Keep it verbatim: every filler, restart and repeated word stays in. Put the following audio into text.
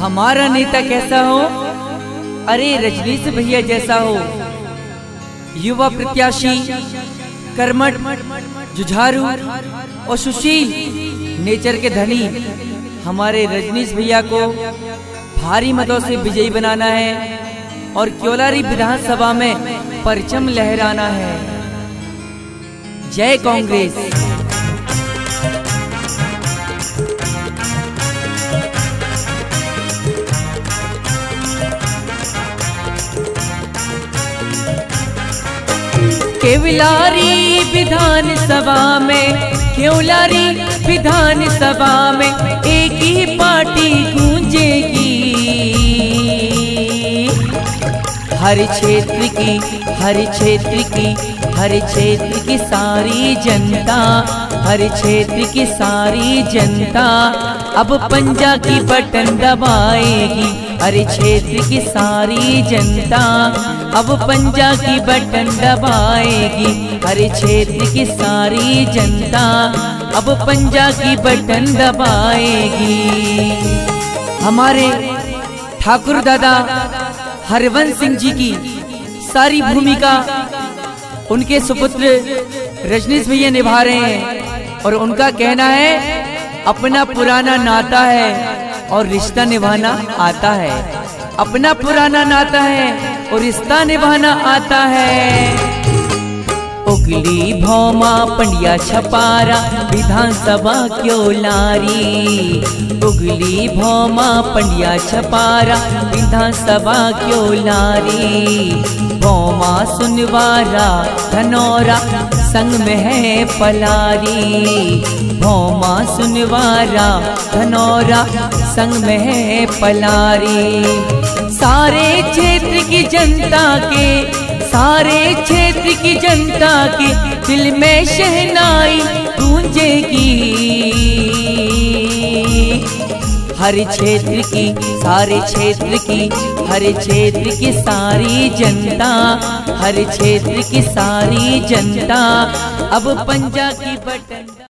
हमारा नेता कैसा हो? अरे रजनीश भैया जैसा हो। युवा प्रत्याशी, कर्मठ, जुझारू और सुशील नेचर के धनी हमारे रजनीश भैया को भारी मतों से विजयी बनाना है और क्योलारी विधानसभा में परचम लहराना है। जय कांग्रेस। केवलारी विधानसभा में क्योलारी विधानसभा में एक ही पार्टी गूंजेगी। हर क्षेत्र की हर क्षेत्र की हर क्षेत्र की सारी जनता हर क्षेत्र की सारी जनता अब पंजा की बटन दबाएगी। हर क्षेत्र की सारी जनता अब पंजा की बटन दबाएगी। हर क्षेत्र की सारी जनता अब पंजा की बटन दबाएगी। हमारे ठाकुर दादा हरवंश सिंह जी की सारी भूमिका उनके सुपुत्र रजनीश भैया निभा रहे हैं और उनका कहना है अपना पुराना नाता है और रिश्ता निभाना आता है। अपना पुराना नाता है और रिश्ता निभाना आता है। उगली भौमा पंडिया छपारा विधानसभा क्योलारी। उगली भौमा पंडिया छपारा विधानसभा क्योलारी। भौमा सुनवारा धनौरा संग में है पलारी। भौमा सुनवारा धनौरा संग में है पलारी। सारे क्षेत्र की जनता के सारे क्षेत्र की जनता के दिल में शहनाई गूंजेगी। हर क्षेत्र की सारे क्षेत्र की हर क्षेत्र की सारी जनता हर क्षेत्र की सारी जनता अब पंजा की बटन